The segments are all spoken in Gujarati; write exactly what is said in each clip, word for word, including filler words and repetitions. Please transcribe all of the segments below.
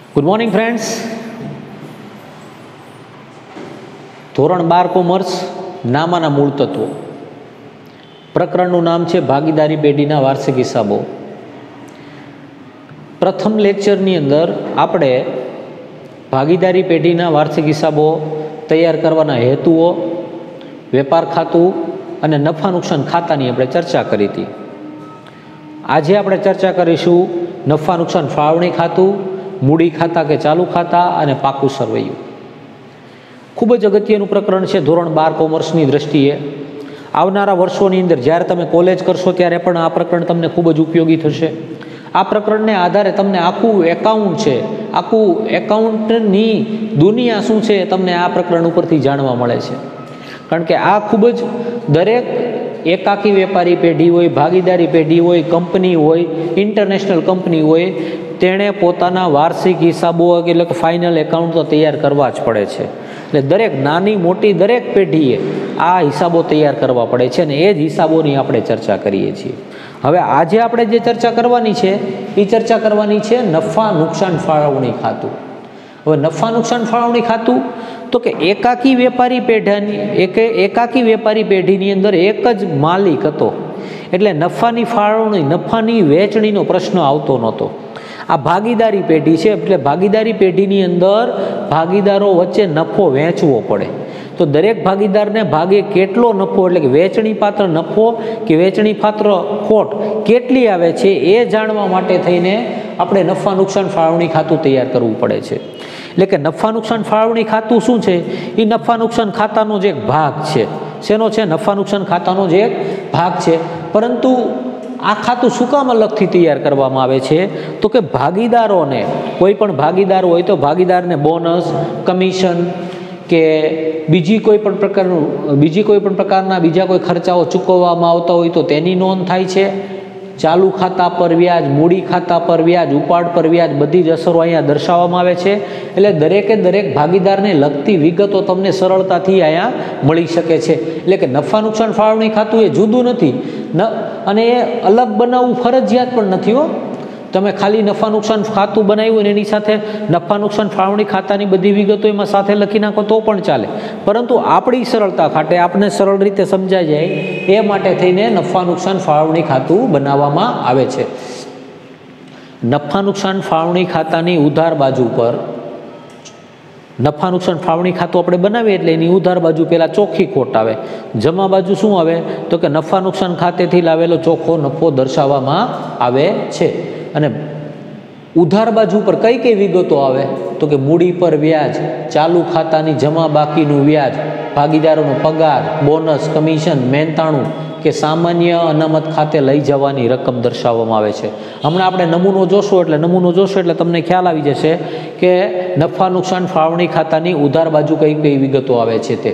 Good morning friends. ધોરણ બાર કોમર્સ નામાના મૂળ તત્વો. પ્રકરણનું નામ છે ભાગીદારી પેઢીના વાર્ષિક હિસાબો. પ્રથમ લેક્ચરની અંદર આપણે ભાગીદારી પેઢીના વાર્ષિક હિસાબો તૈયાર કરવાના હેતુઓ, વેપાર ખાતું અને નફા નુકસાન ખાતાની આપણે ચર્ચા કરી હતી. આજે આપણે ચર્ચા કરીશું નફા નુકસાન ફાળવણી ખાતું, મૂડી ખાતા કે ચાલુ ખાતા અને પાકું સરવૈયું. ખૂબ જ અગત્યનું પ્રકરણ છે ધોરણ બાર કોમર્સની દ્રષ્ટિએ. આવનારા વર્ષોની અંદર જ્યારે તમે કોલેજ કરશો ત્યારે પણ આ પ્રકરણ તમને ખૂબ જ ઉપયોગી થશે. આ પ્રકરણને આધારે તમને આખું એકાઉન્ટ છે, આખું એકાઉન્ટની દુનિયા શું છે તમને આ પ્રકરણ ઉપરથી જાણવા મળે છે. કારણ કે આ ખૂબ જ દરેક એકાકી વેપારી પેઢી હોય, ભાગીદારી પેઢી હોય, કંપની હોય, ઇન્ટરનેશનલ કંપની હોય, તેણે પોતાના વાર્ષિક હિસાબો એટલે કે ફાઇનલ એકાઉન્ટ તો તૈયાર કરવા જ પડે છે. એટલે દરેક નાની મોટી દરેક પેઢીએ આ હિસાબો તૈયાર કરવા પડે છે અને એ જ હિસાબોની આપણે ચર્ચા કરીએ છીએ. હવે આજે આપણે જે ચર્ચા કરવાની છે એ ચર્ચા કરવાની છે નફા નુકસાન ફાળવણી ખાતું. હવે નફા નુકસાન ફાળવણી ખાતું તો કે એકાકી વેપારી પેઢીની એક એકાકી વેપારી પેઢીની અંદર એક જ માલિક હતો, એટલે નફાની ફાળવણી, નફાની વહેંચણીનો પ્રશ્ન આવતો નહોતો. આ ભાગીદારી પેઢી છે, એટલે ભાગીદારી પેઢીની અંદર ભાગીદારો વચ્ચે નફો વહેંચવો પડે. તો દરેક ભાગીદારને ભાગે કેટલો નફો એટલે કે વહેંચણી પાત્ર નફો કે વહેંચણી પાત્ર ખોટ કેટલી આવે છે એ જાણવા માટે થઈને આપણે નફા નુકસાન ફાળવણી ખાતું તૈયાર કરવું પડે છે. એટલે કે નફા નુકસાન ફાળવણી ખાતું શું છે? એ નફા નુકસાન ખાતાનો જ એક ભાગ છે. શેનો છે? નફા નુકસાન ખાતાનો જ એક ભાગ છે. પરંતુ આ ખાતું શું કામ અલગથી તૈયાર કરવામાં આવે છે? તો કે ભાગીદારોને, કોઈ પણ ભાગીદાર હોય તો ભાગીદારને બોનસ, કમિશન કે બીજી કોઈ પણ પ્રકારનું બીજી કોઈ પણ પ્રકારના બીજા કોઈ ખર્ચાઓ ચૂકવવામાં આવતા હોય તો તેની નોંધ થાય છે. ચાલુ ખાતા પર વ્યાજ, મૂડી ખાતા પર વ્યાજ, ઉપાડ પર વ્યાજ, બધી જ અસરો અહીંયા દર્શાવવામાં આવે છે. એટલે દરેકે દરેક ભાગીદારને લગતી વિગતો તમને સરળતાથી અહીંયા મળી શકે છે. એટલે કે નફા નુકસાન ફાળવણી ખાતું એ જુદું નથી ન અને એ અલગ બનાવવું ફરજિયાત પણ નથી હો. તમે ખાલી નફા નુકસાન ખાતું બનાવ્યું અને એની સાથે નફા નુકસાન ફાળવણી ખાતાની બધી વિગતો એમાં સાથે લખી નાખો તો પણ ચાલે. પરંતુ આપણી સરળતા ખાતે આપણે સરળ રીતે સમજાઈ જાય એ માટે થઈને નફા નુકસાન ફાળવણી ખાતું બનાવવામાં આવે છે. નફા નુકસાન ફાળવણી ખાતાની ઉધાર બાજુ પર નફા નુકસાન ફાળવણી ખાતું આપણે બનાવીએ એટલે એની ઉધાર બાજુ પહેલાં ચોખ્ખી ખોટ આવે. જમા બાજુ શું આવે? તો કે નફા નુકસાન ખાતેથી લાવેલો ચોખ્ખો નફો દર્શાવવામાં આવે છે. અને ઉધાર બાજુ પર કઈ કઈ વિગતો આવે? તો કે મૂડી પર વ્યાજ, ચાલુ ખાતાની જમા બાકીનું વ્યાજ, ભાગીદારોનો પગાર, બોનસ, કમિશન, મહેનતાણું કે સામાન્ય અનામત ખાતે લઈ જવાની રકમ દર્શાવવામાં આવે છે. હમણાં આપણે નમૂનો જોશો એટલે નમૂનો જોશો એટલે તમને ખ્યાલ આવી જશે કે નફા નુકસાન ફાળવણી ખાતાની ઉધાર બાજુ કઈ કઈ વિગતો આવે છે તે.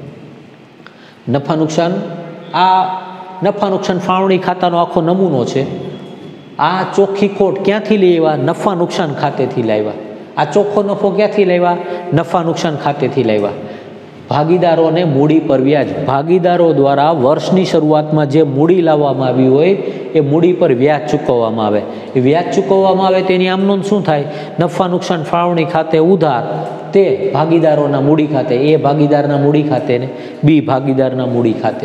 નફા નુકસાન આ નફા નુકસાન ફાળવણી ખાતાનો આખો નમૂનો છે. આ ચોખ્ખી ખોટ ક્યાંથી લાવ્યા? નફા નુકસાન ખાતેથી લાવ્યા. આ ચોખ્ખો નફો ક્યાંથી લાવ્યા? નફા નુકસાન ખાતેથી લાવ્યા. ભાગીદારોને મૂડી પર વ્યાજ, ભાગીદારો દ્વારા વર્ષની શરૂઆતમાં જે મૂડી લાવવામાં આવી હોય એ મૂડી પર વ્યાજ ચૂકવવામાં આવે. એ વ્યાજ ચૂકવવામાં આવે તેની આમ નોંધ શું થાય? નફા નુકસાન ફાળવણી ખાતે ઉધાર, તે ભાગીદારોના મૂડી ખાતે, એ ભાગીદારના મૂડી ખાતે ને બી ભાગીદારના મૂડી ખાતે.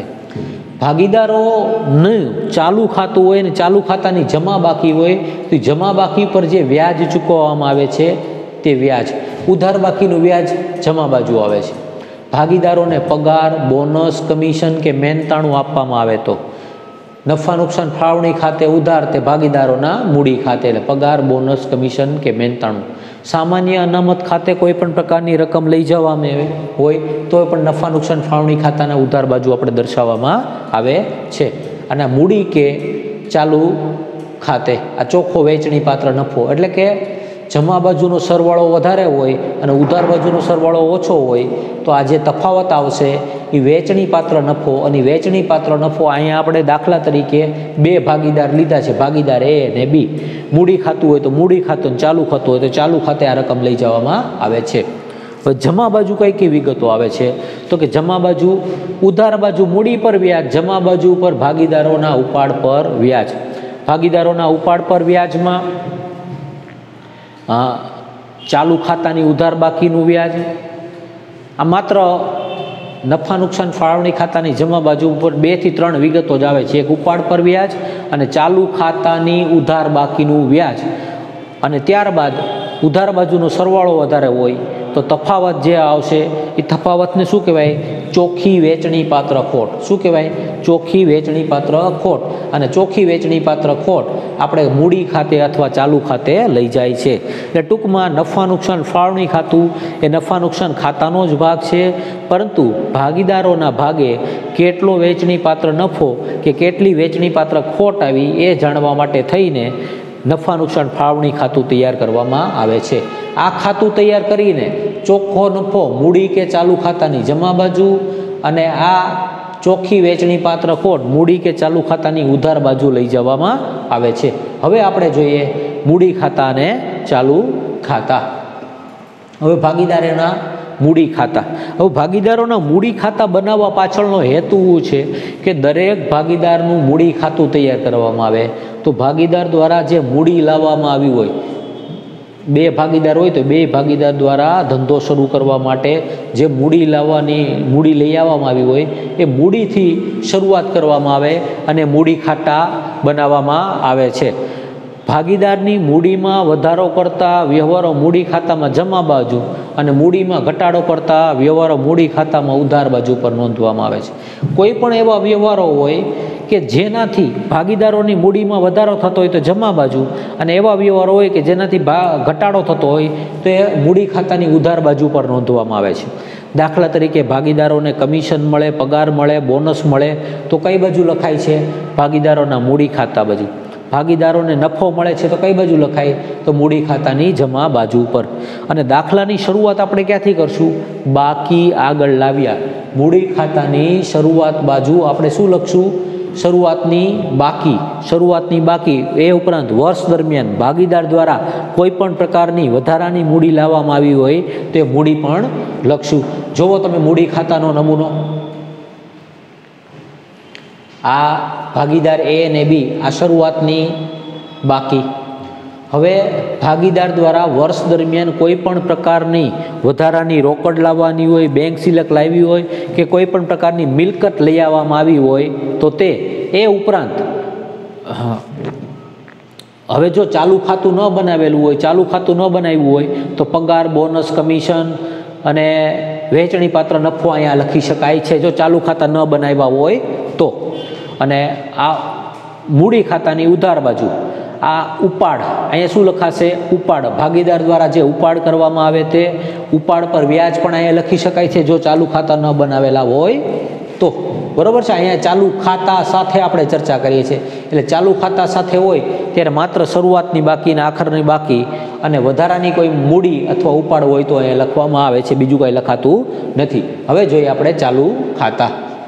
ભાગીદારોનું ચાલુ ખાતું હોય ને ચાલુ ખાતાની જમા બાકી હોય તો જમા બાકી પર જે વ્યાજ ચૂકવવામાં આવે છે તે વ્યાજ. ઉધાર બાકીનું વ્યાજ જમા બાજુ આવે છે. ભાગીદારોને પગાર, બોનસ, કમિશન કે મહેનતાણું આપવામાં આવે તો નફા નુકસાન ફાળવણી ખાતે ઉધાર, તે ભાગીદારોના મૂડી ખાતે એટલે પગાર, બોનસ, કમિશન કે મહેનતાણું. સામાન્ય અનામત ખાતે કોઈ પણ પ્રકારની રકમ લઈ જવામાં હોય તો પણ નફા નુકસાન ફાળવણી ખાતાના ઉધાર બાજુ આપણે દર્શાવવામાં આવે છે. અને મૂડી કે ચાલુ ખાતે આ ચોખ્ખો વહેંચણી પાત્ર નફો, એટલે કે જમા બાજુનો સરવાળો વધારે હોય અને ઉધાર બાજુનો સરવાળો ઓછો હોય તો આ જે તફાવત આવશે એ વહેંચણી પાત્ર નફો. અને વહેંચણી પાત્ર નફો અહીંયા આપણે દાખલા તરીકે બે ભાગીદાર લીધા છે, ભાગીદાર એ અને બી. મૂડી ખાતું હોય તો મૂડી ખાતું, ચાલુ ખાતું હોય તો ચાલુ ખાતે આ રકમ લઈ જવામાં આવે છે. હવે જમા બાજુ કઈ કઈ વિગતો આવે છે? તો કે જમા બાજુ, ઉધાર બાજુ મૂડી પર વ્યાજ, જમા બાજુ પર ભાગીદારોના ઉપાડ પર વ્યાજ. ભાગીદારોના ઉપાડ પર વ્યાજમાં ચાલુ ખાતાની ઉધાર બાકીનું વ્યાજ. આ માત્ર નફા નુકસાન ફાળવણી ખાતાની જમા બાજુ ઉપર બે થી ત્રણ વિગતો જ આવે છે. એક ઉપાડ પર વ્યાજ અને ચાલુ ખાતાની ઉધાર બાકીનું વ્યાજ. અને ત્યારબાદ ઉધાર બાજુનો સરવાળો વધારે હોય તો તફાવત જે આવશે એ તફાવતને શું કહેવાય? ચોખ્ખી વેચણી પાત્ર ખોટ. શું કહેવાય? ચોખ્ખી વેચણી પાત્ર ખોટ. અને ચોખ્ખી વેચણી પાત્ર ખોટ આપણે મૂડી ખાતે અથવા ચાલુ ખાતે લઈ જાય છે. એટલે ટૂંકમાં નફા નુકસાન ફાળવણી ખાતું એ નફા નુકસાન ખાતાનો જ ભાગ છે, પરંતુ ભાગીદારોના ભાગે કેટલો વેચણી પાત્ર નફો કે કેટલી વેચણી પાત્ર ખોટ આવી એ જાણવા માટે થઈને નફા નુકસાન ફાળવણી ખાતું તૈયાર કરવામાં આવે છે. આ ખાતું તૈયાર કરીને ચોખ્ખો નફો મૂડી કે ચાલુ ખાતાની જમા બાજુ અને આ ચોખ્ખી વેચણી પાત્ર ખોટ મૂડી કે ચાલુ ખાતાની ઉધાર બાજુ લઈ જવામાં આવે છે. હવે આપણે જોઈએ મૂડી ખાતા અને ચાલુ ખાતા. હવે ભાગીદારોના મૂડી ખાતા. હવે ભાગીદારોના મૂડી ખાતા બનાવવા પાછળનો હેતુ છે કે દરેક ભાગીદારનું મૂડી ખાતું તૈયાર કરવામાં આવે. તો ભાગીદાર દ્વારા જે મૂડી લાવવામાં આવી હોય, બે ભાગીદાર હોય તો બે ભાગીદાર દ્વારા ધંધો શરૂ કરવા માટે જે મૂડી લાવવાની મૂડી લઈ આવવામાં આવી હોય એ મૂડીથી શરૂઆત કરવામાં આવે અને મૂડી ખાતા બનાવવામાં આવે છે. ભાગીદારની મૂડીમાં વધારો કરતા વ્યવહારો મૂડી ખાતામાં જમા બાજુ અને મૂડીમાં ઘટાડો કરતા વ્યવહારો મૂડી ખાતામાં ઉધાર બાજુ પર નોંધવામાં આવે છે. કોઈ પણ એવા વ્યવહારો હોય કે જેનાથી ભાગીદારોની મૂડીમાં વધારો થતો હોય તો જમા બાજુ, અને એવા વ્યવહારો હોય કે જેનાથી ઘટાડો થતો હોય તો એ મૂડી ખાતાની ઉધાર બાજુ પર નોંધવામાં આવે છે. દાખલા તરીકે ભાગીદારોને કમિશન મળે, પગાર મળે, બોનસ મળે તો કઈ બાજુ લખાય છે? ભાગીદારોના મૂડી ખાતા બાજુ. ભાગીદારોને નફો મળે છે તો કઈ બાજુ લખાય? તો મૂડી ખાતાની જમા બાજુ પર. અને દાખલાની શરૂઆત આપણે ક્યાંથી કરશું? બાકી આગળ લાવ્યા મૂડી ખાતાની શરૂઆત બાજુ આપણે શું લખશું? શરૂઆતની બાકી. શરૂઆતની બાકી. એ ઉપરાંત વર્ષ દરમિયાન ભાગીદાર દ્વારા કોઈ પણ પ્રકારની વધારાની મૂડી લાવવામાં આવી હોય તો એ મૂડી પણ લખશું. જોવો તમે મૂડી ખાતાનો નમૂનો. આ ભાગીદાર એ અને બી, આ શરૂઆતની બાકી. હવે ભાગીદાર દ્વારા વર્ષ દરમિયાન કોઈ પણ પ્રકારની વધારાની રોકડ લાવવાની હોય, બેંક સિલક લાવી હોય કે કોઈ પણ પ્રકારની મિલકત લઈ આવવામાં આવી હોય તો તે એ ઉપરાંત હવે જો ચાલુ ખાતું ન બનાવેલું હોય, ચાલુ ખાતું ન બનાવ્યું હોય તો પગાર, બોનસ, કમિશન અને વેચણી પાત્ર નફો અહીંયા લખી શકાય છે જો ચાલુ ખાતા ન બનાવ્યા હોય તો. અને આ મૂડી ખાતાની ઉધાર બાજુ આ ઉપાડ, અહીંયા શું લખાશે? ઉપાડ. ભાગીદાર દ્વારા જે ઉપાડ કરવામાં આવે તે ઉપાડ પર વ્યાજ પણ અહીંયા લખી શકાય છે જો ચાલુ ખાતા ન બનાવેલા હોય તો. બરોબર છે? અહીંયા ચાલુ ખાતા સાથે આપણે ચર્ચા કરીએ છીએ. એટલે ચાલુ ખાતા સાથે હોય ત્યારે માત્ર શરૂઆતની બાકી અને આખરની બાકી અને વધારાની કોઈ મૂડી અથવા ઉપાડ હોય તો અહીંયા લખવામાં આવે છે, બીજું કંઈ લખાતું નથી. હવે જોઈએ આપણે ચાલુ ખાતા.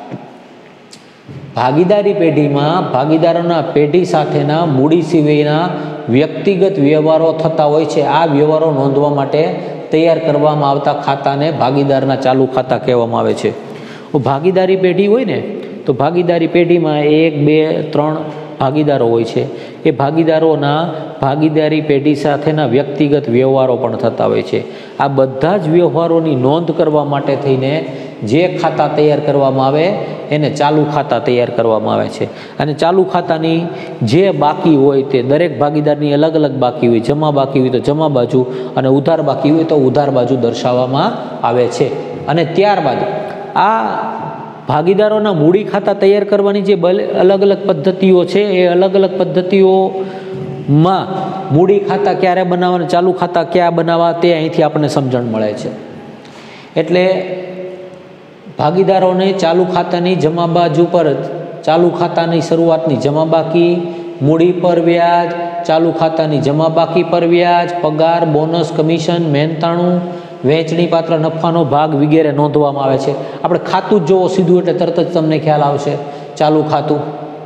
ભાગીદારી પેઢીમાં ભાગીદારોના પેઢી સાથેના મૂડી સિવાયના વ્યક્તિગત વ્યવહારો થતા હોય છે. આ વ્યવહારો નોંધવા માટે તૈયાર કરવામાં આવતા ખાતાને ભાગીદારના ચાલુ ખાતા કહેવામાં આવે છે. ભાગીદારી પેઢી હોય ને તો ભાગીદારી પેઢીમાં એક, બે, ત્રણ ભાગીદારો હોય છે. એ ભાગીદારોના ભાગીદારી પેઢી સાથેના વ્યક્તિગત વ્યવહારો પણ થતા હોય છે. આ બધા જ વ્યવહારોની નોંધ કરવા માટે થઈને જે ખાતા તૈયાર કરવામાં આવે એને ચાલુ ખાતા તૈયાર કરવામાં આવે છે. અને ચાલુ ખાતાની જે બાકી હોય તે દરેક ભાગીદારની અલગ અલગ બાકી હોય. જમા બાકી હોય તો જમા બાજુ અને ઉધાર બાકી હોય તો ઉધાર બાજુ દર્શાવવામાં આવે છે. અને ત્યારબાદ આ ભાગીદારોના મૂડી ખાતા તૈયાર કરવાની જે અલગ અલગ પદ્ધતિઓ છે એ અલગ અલગ પદ્ધતિઓમાં મૂડી ખાતા ક્યારે બનાવવા, ચાલુ ખાતા ક્યાં બનાવવા તે અહીંથી આપણને સમજણ મળે છે. એટલે ભાગીદારોને ચાલુ ખાતાની જમા બાજુ પર ચાલુ ખાતાની શરૂઆતની જમા બાકી, મૂડી પર વ્યાજ, ચાલુ ખાતાની જમા બાકી પર વ્યાજ, પગાર, બોનસ, કમિશન, મહેનતાણું, વેચણી પાત્ર નફાનો ભાગ વગેરે નોંધવામાં આવે છે. આપણે ખાતું જ જોવો સીધું એટલે તરત જ તમને ખ્યાલ આવશે. ચાલુ ખાતું,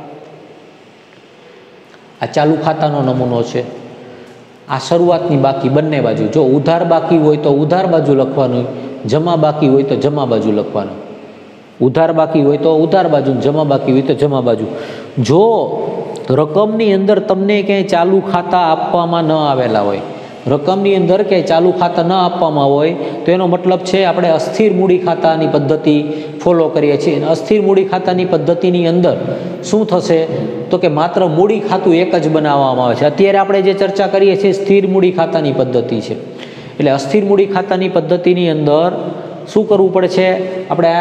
આ ચાલુ ખાતાનો નમૂનો છે. આ શરૂઆતની બાકી બંને બાજુ. જો ઉધાર બાકી હોય તો ઉધાર બાજુ લખવાનું, જમા બાકી હોય તો જમા બાજુ લખવાનું. ઉધાર બાકી હોય તો ઉધાર બાજુ, જમા બાકી હોય તો જમા બાજુ. જો રકમની અંદર તમને ક્યાંય ચાલુ ખાતા આપવામાં ન આવેલા હોય રકમની અંદર કે ચાલુ ખાતા ન આપવામાં હોય તો એનો મતલબ છે આપણે અસ્થિર મૂડી ખાતાની પદ્ધતિ ફોલો કરીએ છીએ. અને અસ્થિર મૂડી ખાતાની પદ્ધતિની અંદર શું થશે તો કે માત્ર મૂડી ખાતું એક જ બનાવવામાં આવે છે. અત્યારે આપણે જે ચર્ચા કરીએ છીએ સ્થિર મૂડી ખાતાની પદ્ધતિ છે. એટલે અસ્થિર મૂડી ખાતાની પદ્ધતિની અંદર શું કરવું પડે છે, આપણે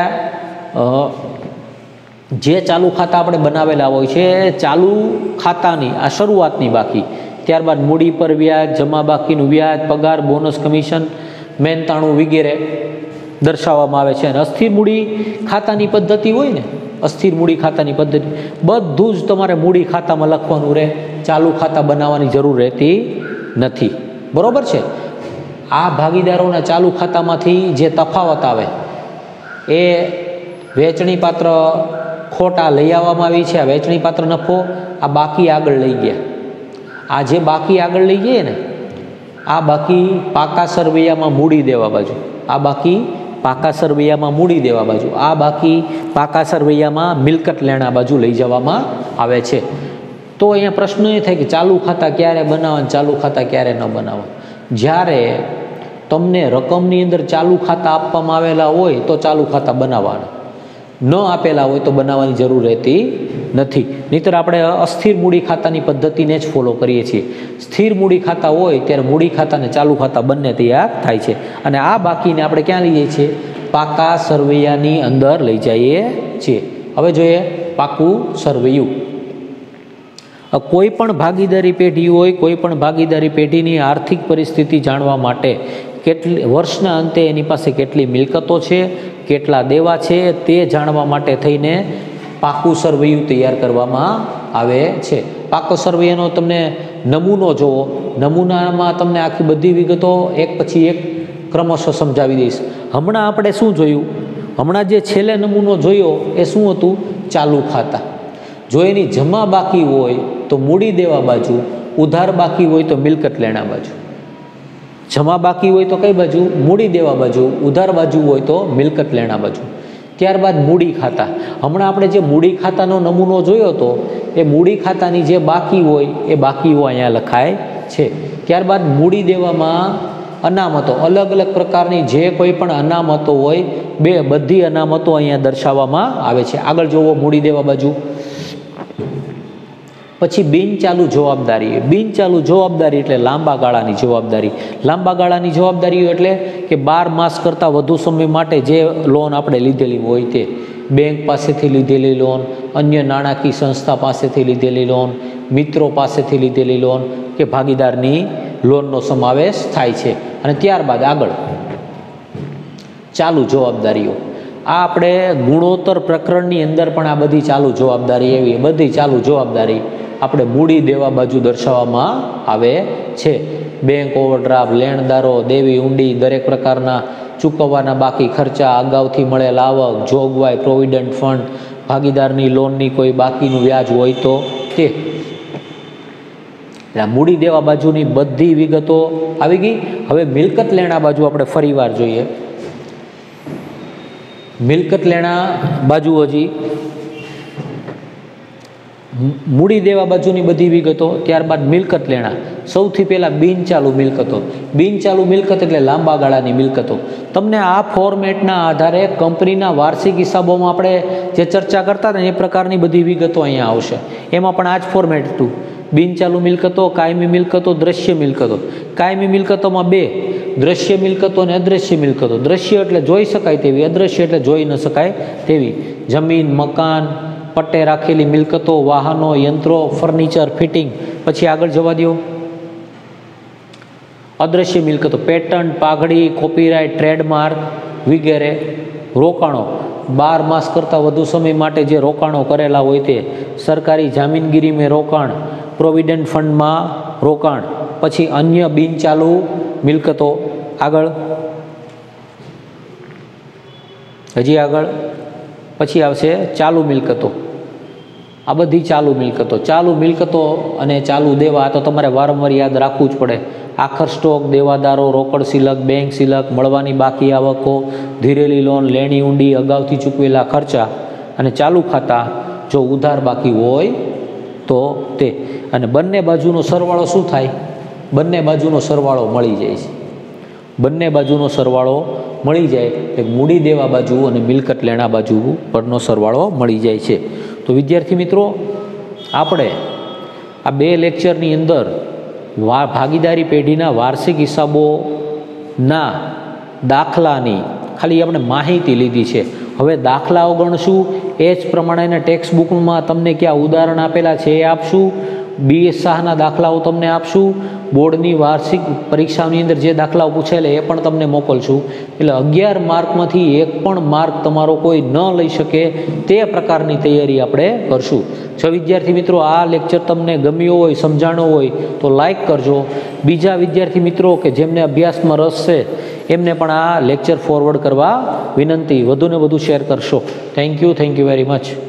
જે ચાલુ ખાતા આપણે બનાવેલા હોય છે ચાલુ ખાતાની આ શરૂઆતની બાકી, ત્યારબાદ મૂડી પર વ્યાજ, જમા બાકીનું વ્યાજ, પગાર, બોનસ, કમિશન, મહેનતાણું વગેરે દર્શાવવામાં આવે છે. અને અસ્થિર મૂડી ખાતાની પદ્ધતિ હોય ને, અસ્થિર મૂડી ખાતાની પદ્ધતિ બધું જ તમારે મૂડી ખાતામાં લખવાનું રહે, ચાલુ ખાતા બનાવવાની જરૂર રહેતી નથી. બરોબર છે. આ ભાગીદારોના ચાલુ ખાતામાંથી જે તફાવત આવે એ વેચણી પાત્ર ખોટ આ લઈ આવવામાં આવી છે. આ વેચણી પાત્ર નફો આ બાકી આગળ લઈ ગયા. આ જે બાકી આગળ લઈ ગઈએ ને, આ બાકી પાકા સરવૈયામાં મૂડી દેવા બાજુ, આ બાકી પાકા સરવૈયામાં મૂડી દેવા બાજુ, આ બાકી પાકા સરવૈયામાં મિલકત લેણા બાજુ લઈ જવામાં આવે છે. તો અહીંયા પ્રશ્ન એ થાય કે ચાલુ ખાતા ક્યારે બનાવવા, ચાલુ ખાતા ક્યારે ન બનાવવા. જ્યારે તમને રકમની અંદર ચાલુ ખાતા આપવામાં આવેલા હોય તો ચાલુ ખાતા બનાવવાના, ન આપેલા હોય તો બનાવવાની જરૂર રહેતી નથી. નહીંતર આપણે અસ્થિર મૂડી ખાતાની પદ્ધતિને જ ફોલો કરીએ છીએ. સ્થિર મૂડી ખાતા હોય ત્યારે મૂડી ખાતા અને ચાલુ ખાતા બંને તૈયાર થાય છે. અને આ બાકીને આપણે ક્યાં લઈ જઈએ છીએ, પાકા સરવૈયાની અંદર લઈ જઈએ છીએ. હવે જોઈએ પાકું સરવૈયું. કોઈ પણ ભાગીદારી પેઢી હોય, કોઈ પણ ભાગીદારી પેઢીની આર્થિક પરિસ્થિતિ જાણવા માટે કેટલી વર્ષના અંતે એની પાસે કેટલી મિલકતો છે, કેટલા દેવા છે, તે જાણવા માટે થઈને પાકું સરવૈયું તૈયાર કરવામાં આવે છે. પાકો સરવૈયાનો તમને નમૂનો જોવો, નમૂનામાં તમને આખી બધી વિગતો એક પછી એક ક્રમશઃ સમજાવી દઈશ. હમણાં આપણે શું જોયું, હમણાં જે છેલ્લે નમૂનો જોયો એ શું હતું, ચાલુ ખાતા. જો એની જમા બાકી હોય તો મૂડી દેવા બાજુ, ઉધાર બાકી હોય તો મિલકત લેણા બાજુ. જમા બાકી હોય તો કઈ બાજુ, મૂડી દેવા બાજુ, ઉધાર બાજુ હોય તો મિલકત લેણા બાજુ. ત્યારબાદ મૂડી ખાતા. હમણાં આપણે જે મૂડી ખાતાનો નમૂનો જોયો હતો એ મૂડી ખાતાની જે બાકી હોય એ બાકીઓ અહીંયા લખાય છે. ત્યારબાદ મૂડી દેવામાં અનામતો, અલગ અલગ પ્રકારની જે કોઈ પણ અનામતો હોય બે બધી અનામતો અહીંયા દર્શાવવામાં આવે છે. આગળ જોવો મૂડી દેવા બાજુ. પછી બિનચાલુ જવાબદારી. બિનચાલુ જવાબદારી એટલે લાંબા ગાળાની જવાબદારી. લાંબા ગાળાની જવાબદારીઓ એટલે કે બાર માસ કરતાં વધુ સમય માટે જે લોન આપણે લીધેલી હોય તે, બેંક પાસેથી લીધેલી લોન, અન્ય નાણાકીય સંસ્થા પાસેથી લીધેલી લોન, મિત્રો પાસેથી લીધેલી લોન કે ભાગીદારની લોનનો સમાવેશ થાય છે. અને ત્યારબાદ આગળ ચાલુ જવાબદારીઓ. આ આપણે ગુણોત્તર પ્રકરણની અંદર પણ આ બધી ચાલુ જવાબદારી એવી બધી ચાલુ જવાબદારી આપણે મૂડી દેવા બાજુ દર્શાવવામાં આવે છે. બેંક ઓવરડ્રાફ્ટ, લેણદારો, દેવી ઊંડી, દરેક પ્રકારના ચૂકવવાના બાકી ખર્ચા, અગાઉથી મળેલ આવક, જોગવાઈ, પ્રોવિડન્ટ ફંડ, ભાગીદારની લોનની કોઈ બાકીનું વ્યાજ હોય તો તે. એટલે મૂડી દેવા બાજુની બધી વિગતો આવી ગઈ. હવે મિલકત લેણા બાજુ આપણે ફરીવાર જોઈએ. મિલકત લેણા બાજુ હજી મૂડી દેવા બાજુની બધી વિગતો, ત્યારબાદ મિલકત લેણા. સૌથી પહેલાં બિનચાલુ મિલકતો. બિનચાલુ મિલકત એટલે લાંબા ગાળાની મિલકતો. તમને આ ફોર્મેટના આધારે કંપનીના વાર્ષિક હિસાબોમાં આપણે જે ચર્ચા કરતા હતા એ પ્રકારની બધી વિગતો અહીંયા આવશે. એમાં પણ આ જ ફોર્મેટ હતું. બિનચાલુ મિલકતો, કાયમી મિલકતો, દ્રશ્ય મિલકતો. કાયમી મિલકતોમાં બે, દ્રશ્ય મિલકતો અને અદ્રશ્ય મિલકતો. દ્રશ્ય એટલે જોઈ શકાય તેવી, અદ્રશ્ય એટલે જોઈ ન શકાય તેવી. જમીન, મકાન, પટ્ટે રાખેલી મિલકતો, વાહનો, યંત્રો, ફર્નિચર, ફિટિંગ. પછી આગળ જવા દો. અદ્રશ્ય મિલકતો, પેટન્ટ, પાઘડી, કોપીરાઇટ, ટ્રેડમાર્ક વગેરે. રોકાણો, બાર માસ કરતાં વધુ સમય માટે જે રોકાણો કરેલા હોય તે. સરકારી જામીનગીરીમાં રોકાણ, પ્રોવિડન્ટ ફંડમાં રોકાણ. પછી અન્ય બિનચાલુ મિલકતો. આગળ હજી આગળ પછી આવશે ચાલુ મિલકતો. આ બધી ચાલુ મિલકતો. ચાલુ મિલકતો અને ચાલુ દેવા આ તો તમારે વારંવાર યાદ રાખવું જ પડે. આખર સ્ટોક, દેવાદારો, રોકડ સિલક, બેંક સિલક, મળવાની બાકી આવકો, ધીરેલી લોન, લેણી ઊંડી, અગાઉથી ચૂકવેલા ખર્ચા અને ચાલુ ખાતા જો ઉધાર બાકી હોય તો તે. અને બંને બાજુનો સરવાળો શું થાય, બંને બાજુનો સરવાળો મળી જાય છે. બંને બાજુનો સરવાળો મળી જાય એટલે મૂડી દેવા બાજુ અને મિલકત લેણા બાજુ પરનો સરવાળો મળી જાય છે. તો વિદ્યાર્થી મિત્રો, આપણે આ બે લેક્ચરની અંદર વા ભાગીદારી પેઢીના વાર્ષિક હિસાબોના દાખલાની ખાલી આપણે માહિતી લીધી છે. હવે દાખલાઓ ગણશું, એ જ પ્રમાણેના ટેક્સ્ટ બુકમાં તમને ક્યાં ઉદાહરણ આપેલા છે એ આપશું. બી એસ શાહના દાખલાઓ તમને આપશું. બોર્ડની વાર્ષિક પરીક્ષાની અંદર જે દાખલાઓ પૂછેલા એ પણ તમને મોકલશું. એટલે અગિયાર માર્કમાંથી એક પણ માર્ક તમારો કોઈ ન લઈ શકે તે પ્રકારની તૈયારી આપણે કરશું. જો વિદ્યાર્થી મિત્રો આ લેક્ચર તમને ગમ્યો હોય, સમજાણો હોય તો લાઈક કરજો. બીજા વિદ્યાર્થી મિત્રો કે જેમને અભ્યાસમાં રસ છે એમને પણ આ લેક્ચર ફોરવર્ડ કરવા વિનંતી. વધુને વધુ શેર કરશો. Thank you thank you very much.